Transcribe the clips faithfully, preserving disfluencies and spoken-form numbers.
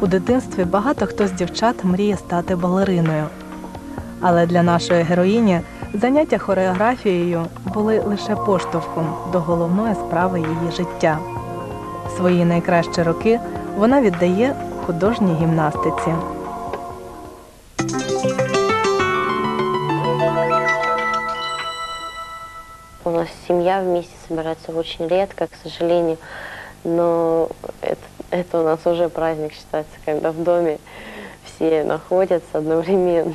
У дитинстві багато хто з дівчат мріє стати балериною. Але для нашої героїні заняття хореографією були лише поштовхом до головної справи її життя. Свої найкращі роки вона віддає художній гімнастиці. У нас семья вместе собирается очень редко, к сожалению, но это, это у нас уже праздник считается, когда в доме все находятся одновременно.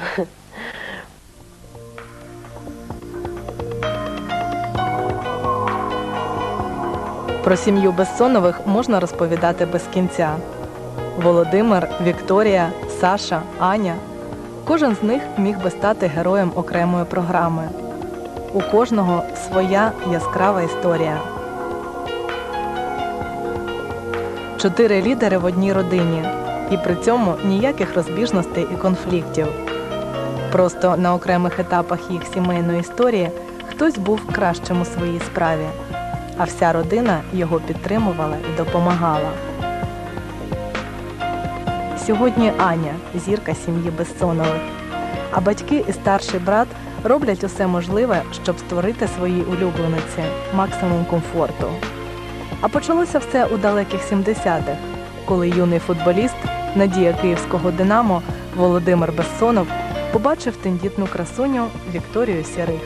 Про сім'ю Безсонових можна розповідати без кінця. Володимир, Вікторія, Саша, Аня – кожен з них міг би стати героєм окремої програми. У кожного своя яскрава історія. Чотири лідери в одній родині. І при цьому ніяких розбіжностей і конфліктів. Просто на окремих етапах їх сімейної історії хтось був кращим у своїй справі, а вся родина його підтримувала і допомагала. Сьогодні Аня – зірка сім'ї Безсонових, а батьки і старший брат роблять усе можливе, щоб створити своїй улюблениці максимум комфорту. А почалося все у далеких сімдесятих, коли юний футболіст, надія київського «Динамо» Володимир Безсонов побачив тендітну красуню Вікторію Сірих.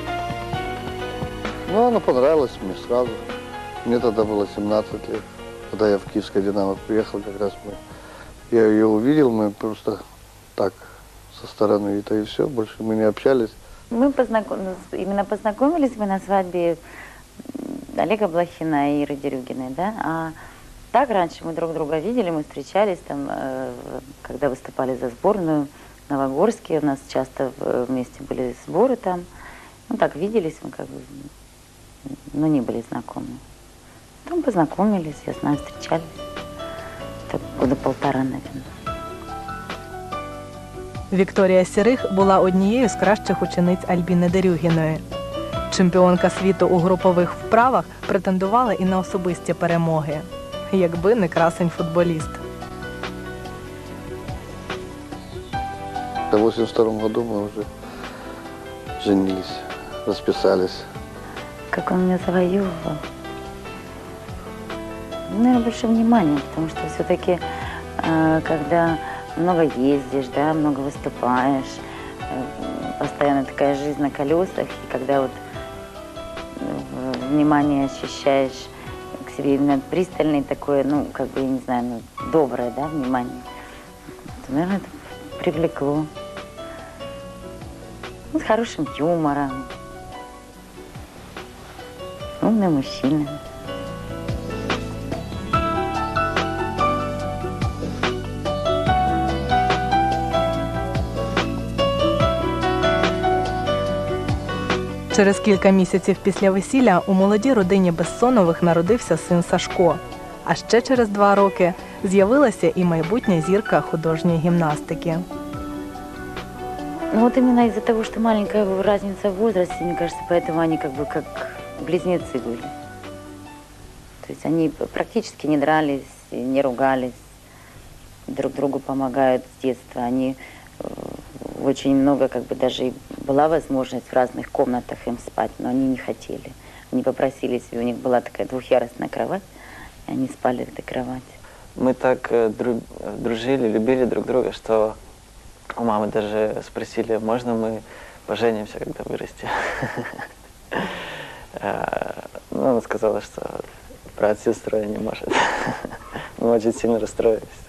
Ну, она понравилась мне сразу. Мне тогда было семнадцать лет. Когда я в киевское «Динамо» приехал, как раз мы, я ее увидел, мы просто так, со стороны, это и все, больше мы не общались. Мы познакомились, именно познакомились мы на свадьбе Олега Блохина и Иры Дерюгиной, да, а так раньше мы друг друга видели, мы встречались там, когда выступали за сборную в Новогорске, у нас часто вместе были сборы там, ну так виделись мы как бы, но не были знакомы. Потом познакомились, я знаю, встречались, так года полтора, наверное. Вікторія Сірих була однією з кращих учениць Альбіни Дерюгіної. Чемпіонка світу у групових вправах претендувала і на особисті перемоги. Якби не красень футболіст. В восемьдесят втором году мы уже женились, расписались. Как он меня завоевывал. Наверное, больше внимания, потому что все-таки, когда много ездишь, да, много выступаешь, постоянно такая жизнь на колесах, и когда вот внимание ощущаешь к себе именно пристальное такое, ну, как бы, я не знаю, ну, доброе, да, внимание, то, наверное, это привлекло. Ну, с хорошим юмором. Умный мужчина. Через кілька місяців після весілля у молодій родині Безсонових народився син Сашко. А ще через два роки з'явилася і майбутня зірка художньої гімнастики. Ну вот именно из-за того, что маленькая разница в возрасте, мне кажется, поэтому они как бы как близнецы были. То есть они практически не дрались, не ругались, друг другу помогают с детства. Они очень много, как бы даже и была возможность в разных комнатах им спать, но они не хотели. Они попросились, и у них была такая двухъярусная кровать, и они спали в этой кровати. Мы так дружили, любили друг друга, что у мамы даже спросили, можно мы поженимся, когда вырастем. Ну, она сказала, что брат с сестрой не может. Мы очень сильно расстроились.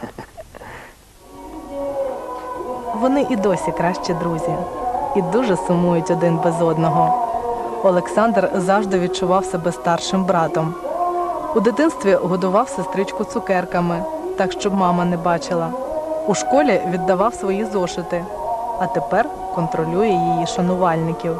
Вони і досі кращі друзі. І дуже сумують один без одного. Олександр завжди відчував себе старшим братом. У дитинстві годував сестричку цукерками, так, щоб мама не бачила. У школі віддавав свої зошити, а тепер контролює її шанувальників.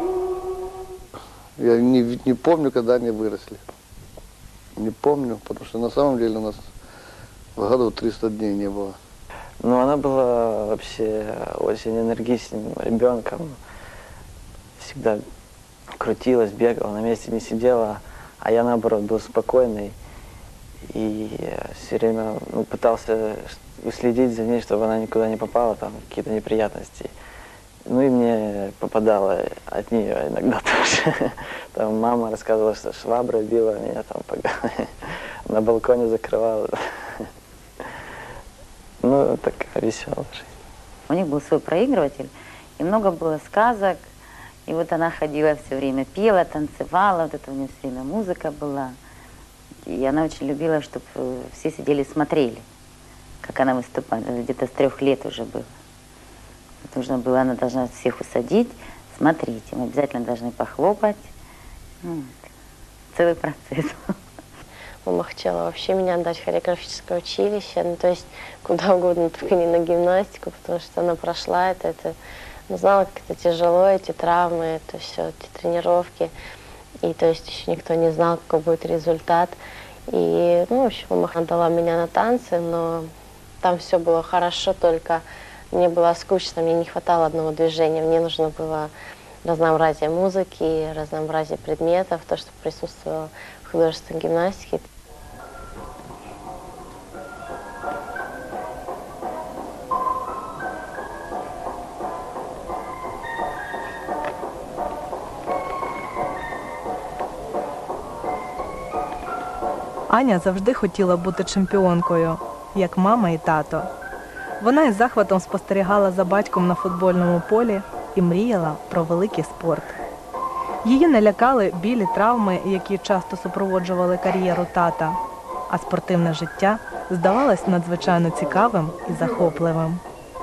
Я не, не помню, когда они выросли. Не помню, потому что на самом деле у нас в году триста дней не было. Ну, она была вообще очень энергичным ребенком. Всегда крутилась, бегала, на месте не сидела. А я, наоборот, был спокойный И все время ну, пытался уследить за ней, чтобы она никуда не попала, там какие-то неприятности. Ну и мне попадало от нее иногда тоже. Там мама рассказывала, что швабра била меня там на балконе закрывала. Ну, такая веселая жизнь. У них был свой проигрыватель, и много было сказок. И вот она ходила все время, пела, танцевала, вот это у нее все время музыка была. И она очень любила, чтобы все сидели и смотрели, как она выступает. Где-то с трех лет уже было. Нужно было, она должна всех усадить, смотреть. Мы обязательно должны похлопать. Вот. Целый процесс. Мама хотела вообще меня отдать в хореографическое училище, ну, то есть куда угодно, только не на гимнастику, потому что она прошла это, это ну, знала, как это тяжело, эти травмы, это все, эти тренировки. И то есть еще никто не знал, какой будет результат. И, ну, в общем, мама отдала меня на танцы, но там все было хорошо, только мне было скучно, мне не хватало одного движения, мне нужно было разнообразие музыки, разнообразие предметов, то, что присутствовало в художественной гимнастике. Аня завжди хотіла бути чемпіонкою, як мама і тато. Вона із захватом спостерігала за батьком на футбольному полі і мріяла про великий спорт. Її не лякали білі травми, які часто супроводжували кар'єру тата, а спортивне життя здавалось надзвичайно цікавим і захопливим.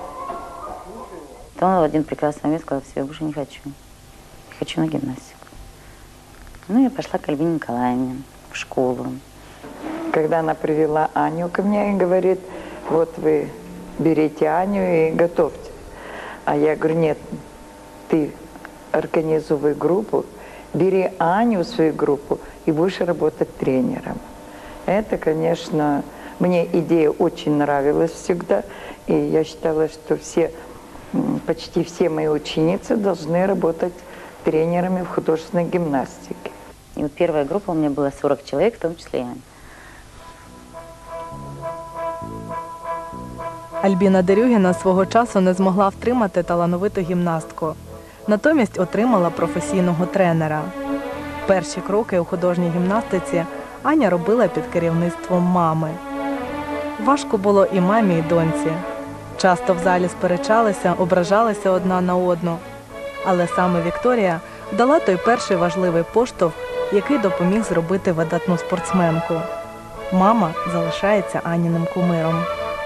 То он в один прекрасный момент сказал: все, я больше не хочу. Хочу на гимнастику. Ну, я пошла к Альбине Николаевне в школу. Когда она привела Аню ко мне и говорит: вот вы берите Аню и готовьте. А я говорю: нет, ты организуй группу, бери Аню в свою группу и будешь работать тренером. Это, конечно, мне идея очень нравилась всегда, и я считала, что все, почти все мои ученицы должны работать тренерами в художественной гимнастике. И вот первая группа у меня была сорок человек, в том числе и Аня. Альбіна Дерюгіна свого часу не змогла втримати талановиту гімнастку. Натомість отримала професійного тренера. Перші кроки у художній гімнастиці Аня робила під керівництвом мами. Важко було і мамі, і доньці. Часто в залі сперечалися, ображалися одна на одну. Але саме Вікторія дала той перший важливий поштовх, який допоміг зробити видатну спортсменку. Мама залишається Аніним кумиром.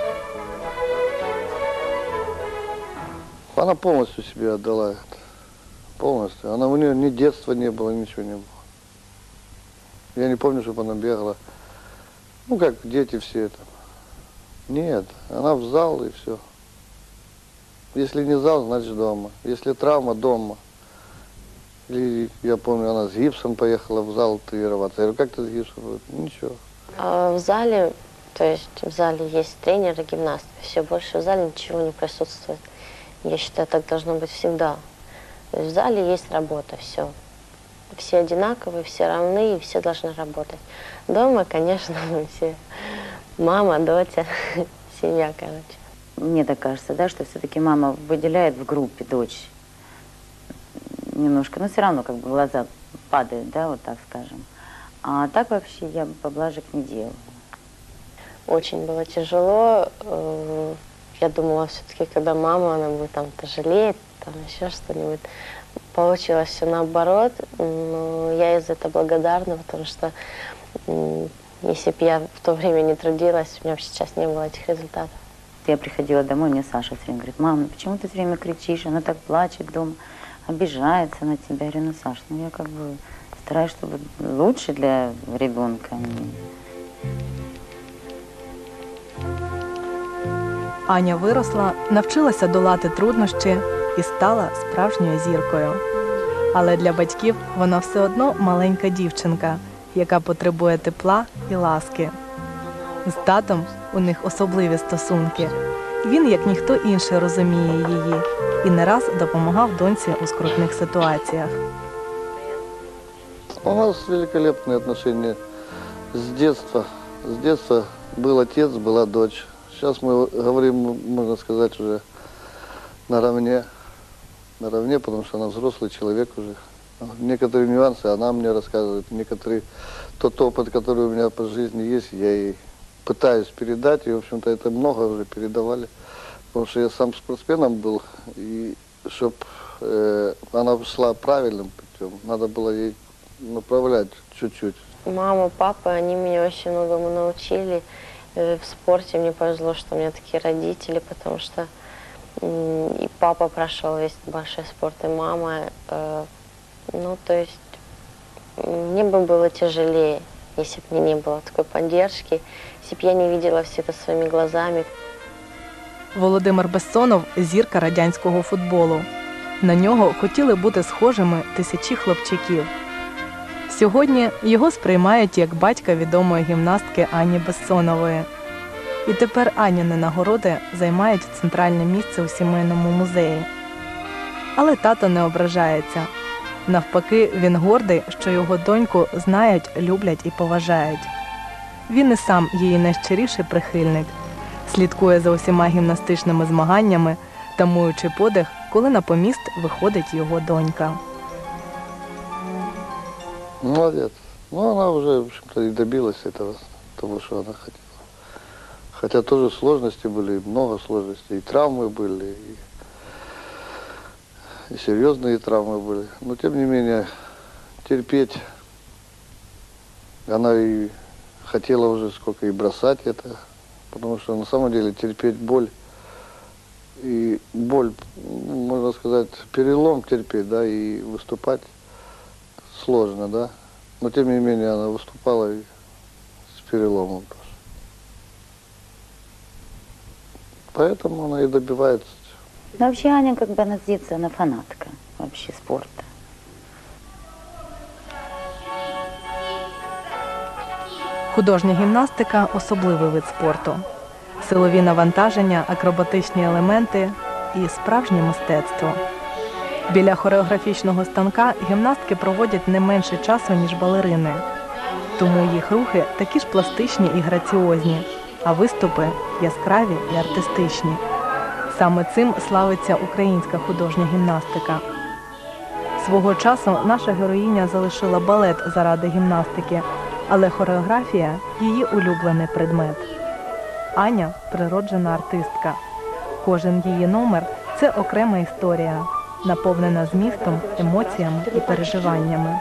Она полностью себе отдала это. Полностью. Она, у нее ни детства не было, ничего не было. Я не помню, чтобы она бегала. Ну, как дети все это. Нет, она в зал и все. Если не зал, значит дома. Если травма, дома. Или, я помню, она с гипсом поехала в зал тренироваться. Я говорю: как ты с гипсом? Говорит: ничего. А в зале, то есть в зале есть тренеры, гимнасты, все, больше в зале ничего не присутствует. Я считаю, так должно быть всегда. То есть в зале есть работа, все. Все одинаковые, все равны, и все должны работать. Дома, конечно, мы все мама, доча, семья, короче. Мне так кажется, да, что все-таки мама выделяет в группе дочь немножко, но все равно как бы глаза падают, да, вот так скажем. А так вообще я поблажек не делала. Очень было тяжело. Я думала, все-таки, когда мама, она будет там жалеть, там еще что-нибудь. Получилось все наоборот, но я из-за этого благодарна, потому что если бы я в то время не трудилась, у меня бы сейчас не было этих результатов. Я приходила домой, мне Саша все время говорит: мам, ну почему ты все время кричишь? Она так плачет дома, обижается на тебя. Я говорю: ну, Саш, ну я как бы стараюсь, чтобы лучше для ребенка. Аня виросла, навчилася долати труднощі і стала справжньою зіркою. Але для батьків вона все одно маленька дівчинка, яка потребує тепла і ласки. З татом у них особливі стосунки. Він, як ніхто інший, розуміє її і не раз допомагав доньці у скрутних ситуаціях. У нас великолепные отношения с детства. С детства был отец, была дочь. Сейчас мы говорим, можно сказать, уже наравне. Наравне, потому что она взрослый человек уже. Некоторые нюансы она мне рассказывает, некоторые тот опыт, который у меня по жизни есть, я ей пытаюсь передать, и, в общем-то, это много уже передавали, потому что я сам спортсменом был, и чтобы э, она шла правильным путем, надо было ей направлять чуть-чуть. Мама, папа, они меня очень многому научили. Э, В спорте мне повезло, что у меня такие родители, потому что м, и папа прошел весь большой спорт, и мама. э, Ну, то есть мне бы было тяжелее, если бы мне не было такой поддержки, если бы я не видела все это своими глазами. Володимир Безсонов – зірка радянського футболу. На нього хотіли бути схожими тисячі хлопчиків. Сьогодні його сприймають як батька відомої гімнастки Ані Безсонової. І тепер Аніни нагороди займають центральне місце у сімейному музеї. Але тато не ображається. Навпаки, він гордий, що його доньку знають, люблять і поважають. Він і сам її найщиріший прихильник. Слідкує за усіма гімнастичними змаганнями, тамуючи подих, коли на поміст виходить його донька. Молодец. Ну, она уже, в общем-то, и добилась этого, того, что она хотела. Хотя тоже сложности были, много сложностей, и травмы были, и, и серьезные травмы были. Но, тем не менее, терпеть. Она и хотела уже сколько и бросать это, потому что на самом деле терпеть боль, и боль, можно сказать, перелом терпеть, да, и выступать сложно, да. Но тем не менее она выступала и с переломом тоже. Поэтому она и добивается. Но вообще Аня, как бы она с детства, она фанатка вообще спорта. Художня гімнастика – особливий вид спорту. Силові навантаження, акробатичні елементи і справжнє мистецтво. Біля хореографічного станка гімнастки проводять не менше часу, ніж балерини. Тому їх рухи такі ж пластичні і граціозні, а виступи – яскраві і артистичні. Саме цим славиться українська художня гімнастика. Свого часу наша героїня залишила балет заради гімнастики, але хореографія – її улюблений предмет. Аня – природжена артистка. Кожен її номер – це окрема історія, наповнена змістом, емоціями і переживаннями.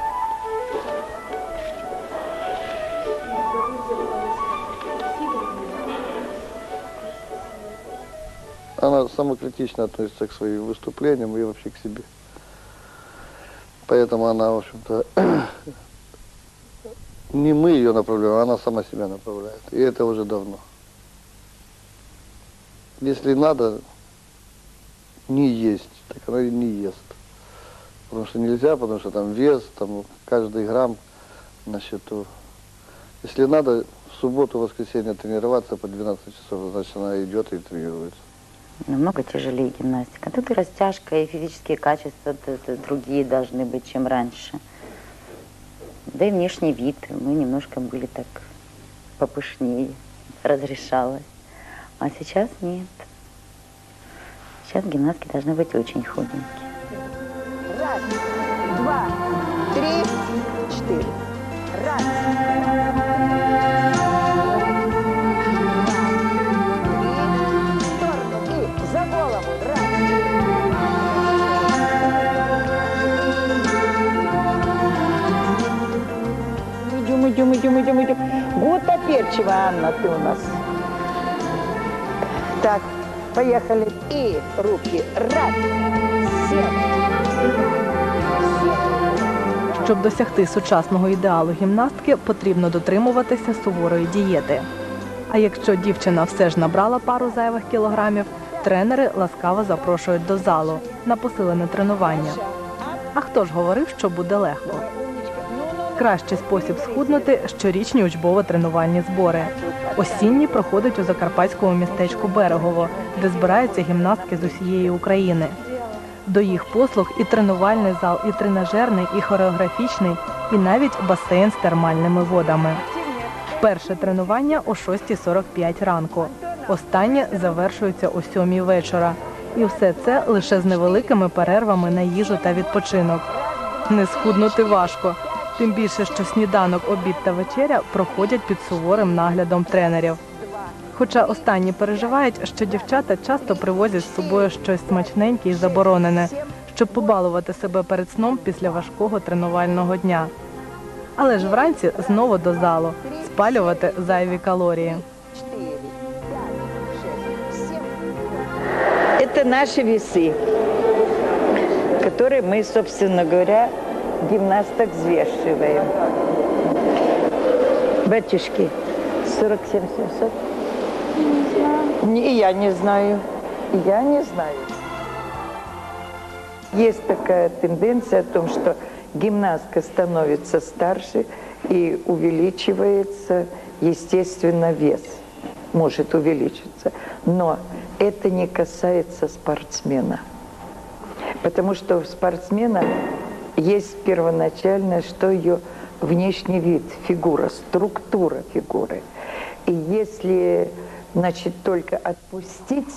Она самокритично относится к своим выступлениям и вообще к себе. Поэтому она, в общем-то, не мы ее направляем, а она сама себя направляет. И это уже давно. Если надо не есть, так она и не ест. Потому что нельзя, потому что там вес, там каждый грамм на счету. Если надо в субботу, воскресенье тренироваться по двенадцать часов, значит она идет и тренируется. Намного тяжелее гимнастика. Тут и растяжка, и физические качества другие должны быть, чем раньше. Да и внешний вид. Мы немножко были так попышнее, разрешалось. А сейчас нет. Сейчас гимнастки должны быть очень худенькие. Раз, два, три, четыре. Раз. За голову. Раз. Идем, идем, идем, идем, идем. Гутоперчивая, Анна, ты у нас. Так, поехали. И руки. Раз. Семь. Щоб досягти сучасного ідеалу гімнастки, потрібно дотримуватися суворої дієти. А якщо дівчина все ж набрала пару зайвих кілограмів, тренери ласкаво запрошують до залу на посилене тренування. А хто ж говорив, що буде легко? Кращий спосіб схуднути – щорічні учбово-тренувальні збори. Осінні проходять у закарпатському містечку Берегово, де збираються гімнастки з усієї України. До їх послуг і тренувальний зал, і тренажерний, і хореографічний, і навіть басейн з термальними водами. Перше тренування о шостій сорок п'ять ранку. Останнє завершується о сьомій вечора. І все це лише з невеликими перервами на їжу та відпочинок. Не схуднути важко. Тим більше, що сніданок, обід та вечеря проходять під суворим наглядом тренерів. Хоча останні переживають, що дівчата часто привозять з собою щось смачненьке і заборонене, щоб побалувати себе перед сном після важкого тренувального дня. Але ж вранці знову до залу, спалювати зайві калорії. Это наши весы, которые мы, собственно говоря, гимнасток взвешиваем. Батюшки, сорок семь семьсот. И я не знаю. И я не знаю. Есть такая тенденция о том, что гимнастка становится старше и увеличивается, естественно, вес. Может увеличиться. Но это не касается спортсмена. Потому что у спортсмена есть первоначально, что ее внешний вид, фигура, структура фигуры. И если, значит, только отпустить,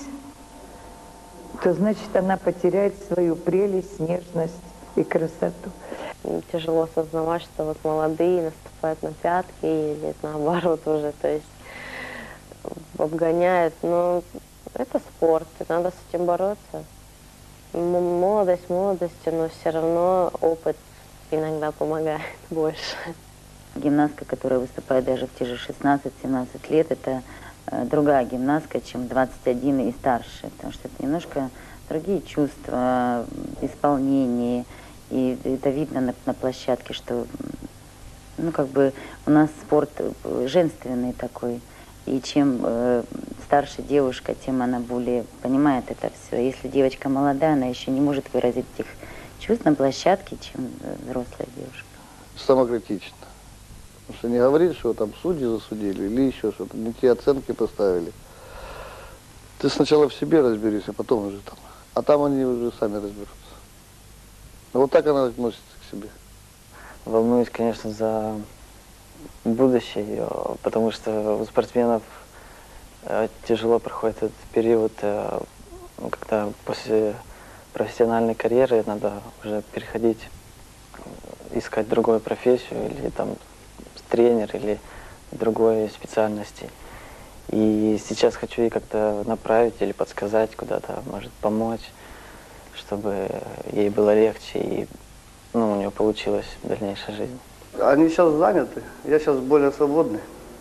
то, значит, она потеряет свою прелесть, нежность и красоту. Тяжело осознавать, что вот молодые наступают на пятки или наоборот уже, то есть обгоняют. Но это спорт, и надо с этим бороться. М- Молодость молодостью, но все равно опыт иногда помогает больше. Гимнастка, которая выступает даже в те же шестнадцать-семнадцать лет, это э, другая гимнастка, чем двадцать один и старше, потому что это немножко другие чувства, исполнение, и это видно на, на площадке, что, ну, как бы у нас спорт женственный такой, и чем э, старше девушка, тем она более понимает это все. Если девочка молодая, она еще не может выразить этих чувств на площадке, чем взрослая девушка. Самокритично. Потому что не говорит, что там судьи засудили или еще что-то, не те оценки поставили. Ты сначала в себе разберись, а потом уже там. А там они уже сами разберутся. Вот так она относится к себе. Волнуюсь, конечно, за будущее ее, потому что у спортсменов э, тяжело проходит этот период, э, когда после профессиональной карьеры надо уже переходить, искать другую профессию, или там тренер, или другой специальности. И сейчас хочу ей как-то направить или подсказать куда-то, может помочь, чтобы ей было легче и, ну, у нее получилась дальнейшая жизнь. Они сейчас заняты, я сейчас более свободный.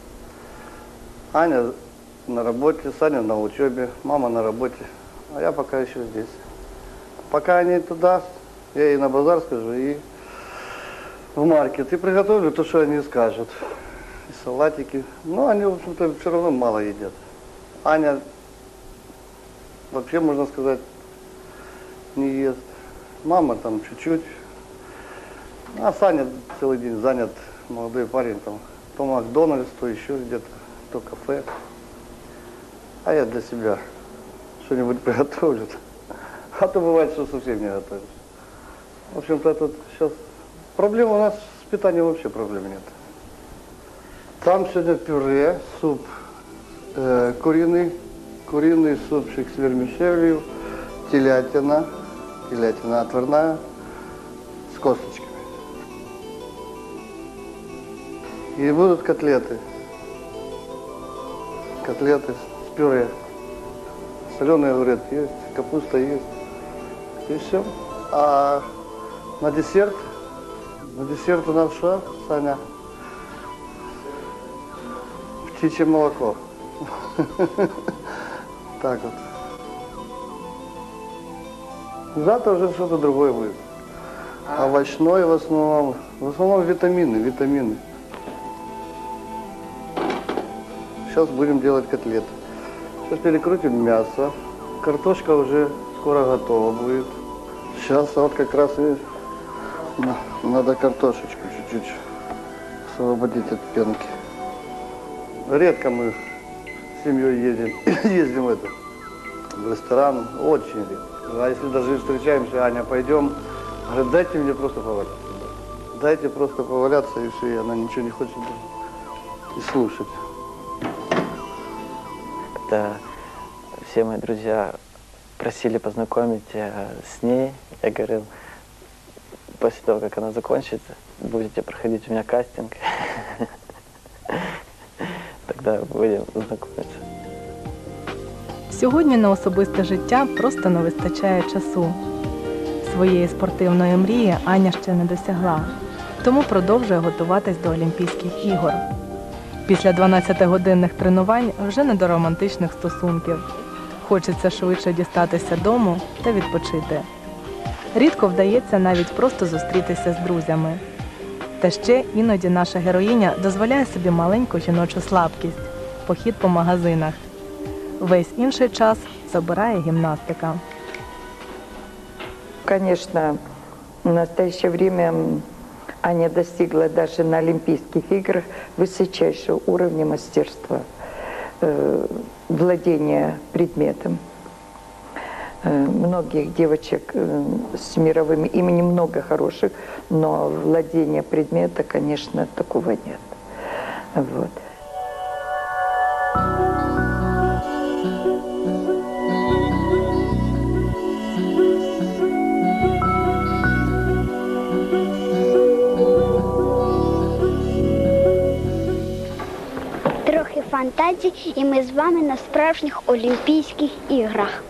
Аня на работе, Саня на учебе, мама на работе, а я пока еще здесь. Пока они туда, я ей на базар скажу и в маркет, и приготовлю то, что они скажут. И салатики. Но они, в общем-то, все равно мало едят. Аня вообще, можно сказать, не ест. Мама там чуть-чуть. А Саня целый день занят, молодой парень, там, то Макдональдс, то еще где-то, то кафе. А я для себя что-нибудь приготовлю. А то бывает, что совсем не готовишь. В общем-то, тут сейчас проблема у нас с питанием, вообще проблем нет. Там сегодня пюре, суп э, куриный, куриный супчик с вермишелью, телятина, телятина отварная, с косточками. И будут котлеты. Котлеты с пюре. Соленый огурец есть, капуста есть. И все. А на десерт, на десерт у нас что, Саня? Птичье молоко. Так вот. Завтра уже что-то другое будет. Овощной в основном. В основном витамины, витамины. Сейчас будем делать котлеты. Сейчас перекрутим мясо. Картошка уже скоро готова будет. Сейчас вот как раз и надо картошечку чуть-чуть освободить от пенки. Редко мы с семьей едем, ездим в, это, в ресторан, очень редко. А если даже встречаемся, Аня, пойдем, говорит, дайте мне просто поваляться. Дайте просто поваляться, и все, и она ничего не хочет. и слушать. Когда все мои друзья просили познакомить э, с ней, я говорил, после того, как она закончится, будете проходить у меня кастинг, тогда будем знакомиться. Сьогодні на особисте життя просто не вистачає часу. Своєї спортивної мрії Аня ще не досягла, тому продовжує готуватись до Олімпійських ігор. Після дванадцятигодинних тренувань вже не до романтичних стосунків. Хочеться швидше дістатися дому та відпочити. Рідко вдається навіть просто зустрітися з друзями. Та ще іноді наша героїня дозволяє собі маленьку жіночу слабкість – похід по магазинах. Весь інший час забирає гімнастика. Конечно, в настоящее время Аня достигла даже на Олимпийских играх высочайшего уровня мастерства, э, владения предметом. Э, многих девочек э, с мировым именем много хороших, но владения предмета, конечно, такого нет. Вот. Трохи фантазій, і ми з вами на справжніх Олімпійських іграх.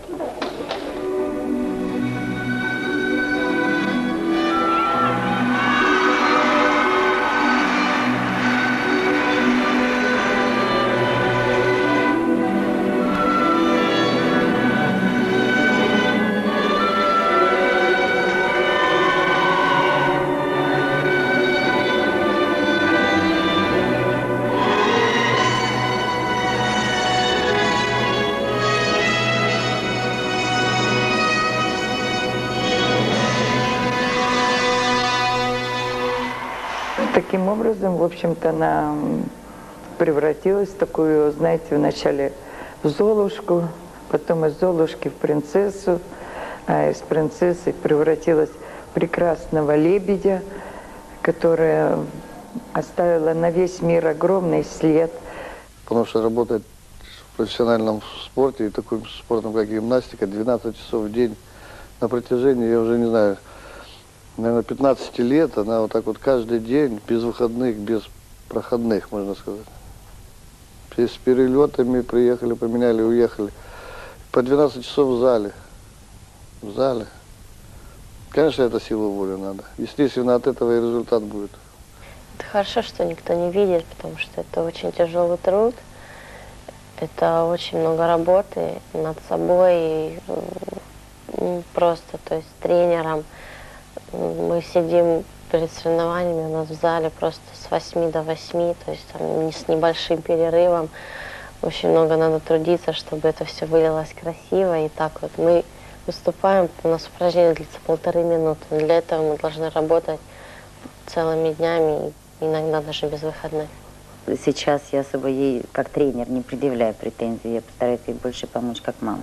Таким образом, в общем-то, она превратилась в такую, знаете, вначале в Золушку, потом из Золушки в принцессу, а из принцессы превратилась в прекрасного лебедя, которая оставила на весь мир огромный след. Потому что работать в профессиональном спорте и таким спортом, как гимнастика, двенадцать часов в день на протяжении, я уже не знаю, наверное, пятнадцать лет, она вот так вот каждый день, без выходных, без проходных, можно сказать. С перелетами приехали, поменяли, уехали. По двенадцать часов в зале. В зале. Конечно, это сила воли надо. Естественно, от этого и результат будет. Это хорошо, что никто не видит, потому что это очень тяжелый труд. Это очень много работы над собой, и просто, то есть тренером. Мы сидим перед соревнованиями, у нас в зале просто с восьми до восьми, то есть там, с небольшим перерывом. Очень много надо трудиться, чтобы это все вылилось красиво. И так вот мы выступаем, у нас упражнение длится полторы минуты. Но для этого мы должны работать целыми днями, иногда даже без выходных. Сейчас я особо ей, как тренер, не предъявляю претензий. Я постараюсь ей больше помочь, как мама.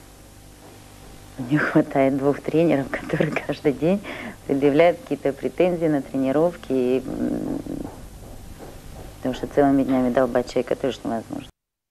Мне хватает двух тренеров, которые каждый день предъявляют какие-то претензии на тренировки. И, потому что целыми днями долбать человека тоже невозможно.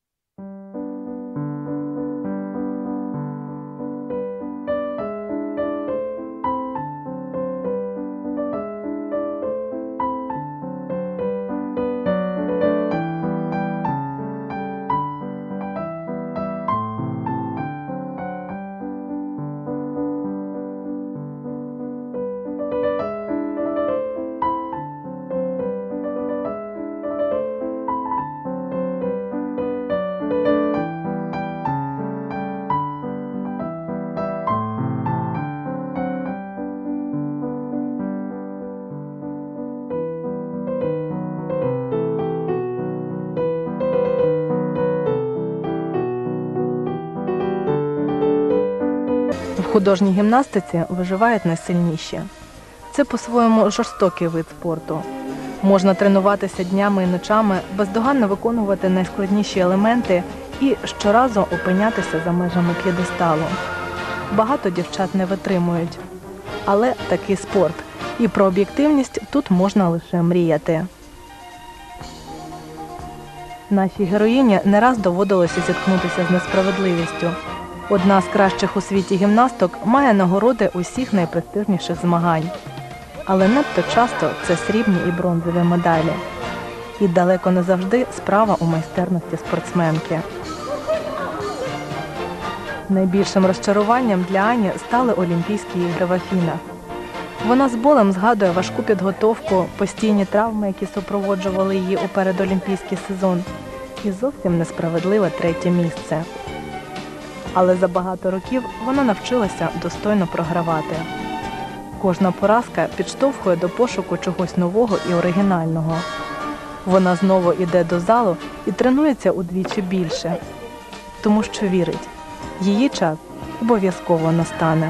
В художній гімнастиці виживають найсильніші. Це по-своєму жорстокий вид спорту. Можна тренуватися днями і ночами, бездоганно виконувати найскладніші елементи і щоразу опинятися за межами п'єдесталу. Багато дівчат не витримують. Але такий спорт. І про об'єктивність тут можна лише мріяти. Нашій героїні не раз доводилося зіткнутися з несправедливістю. Одна з кращих у світі гімнасток має нагороди усіх найпрестижніших змагань. Але надто часто це срібні і бронзові медалі. І далеко не завжди справа у майстерності спортсменки. Найбільшим розчаруванням для Ані стали Олімпійські ігри в Афінах. Вона з болем згадує важку підготовку, постійні травми, які супроводжували її у передолімпійський сезон, і зовсім несправедливе третє місце. Але за багато років вона навчилася достойно програвати. Кожна поразка підштовхує до пошуку чогось нового і оригінального. Вона знову йде до залу і тренується удвічі більше, тому що вірить, її час обов'язково настане.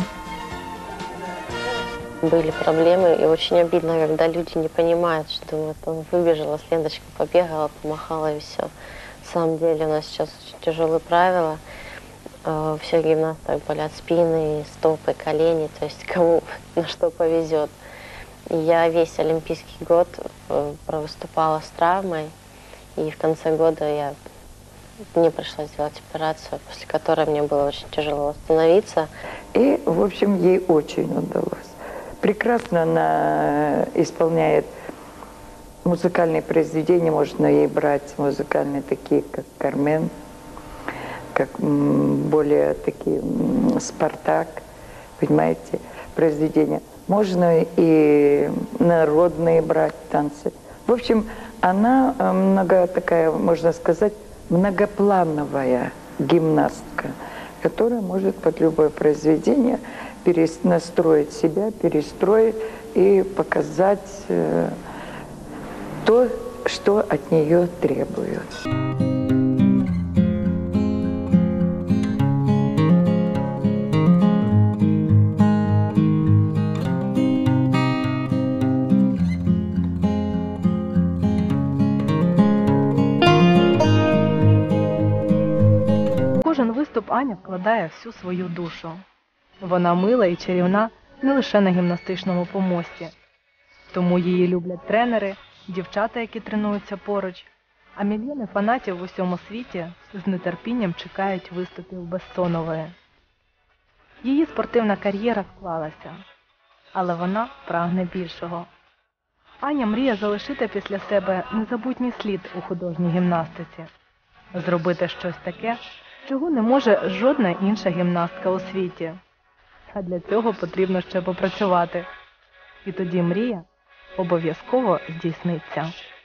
Были проблемы, и очень обидно, когда люди не понимают, что думают, он выбежала, с ленточкой побегала, помахала и все. На самом деле у нас сейчас очень тяжелые правила. У всех гимнасток болят спины, стопы, колени, то есть кому на что повезет. И я весь олимпийский год провыступала с травмой, и в конце года я, мне пришлось сделать операцию, после которой мне было очень тяжело восстановиться. И, в общем, ей очень удалось. Прекрасно она исполняет музыкальные произведения, можно ей брать музыкальные такие, как «Кармен», как более такие «Спартак», понимаете, произведения. Можно и народные брать танцы. В общем, она много такая, можно сказать, многоплановая гимнастка, которая может под любое произведение настроить себя, перестроить и показать э, то, что от нее требуют. Кожен виступ Аня вкладає всю свою душу. Вона мила і чарівна не лише на гімнастичному помості. Тому її люблять тренери, дівчата, які тренуються поруч, а мільйони фанатів в усьому світі з нетерпінням чекають виступів Безсонової. Її спортивна кар'єра склалася, але вона прагне більшого. Аня мріє залишити після себе незабутній слід у художній гімнастиці, зробити щось таке, чого не може жодна інша гімнастка у світі. А для цього потрібно ще попрацювати. І тоді мрія обов'язково здійсниться.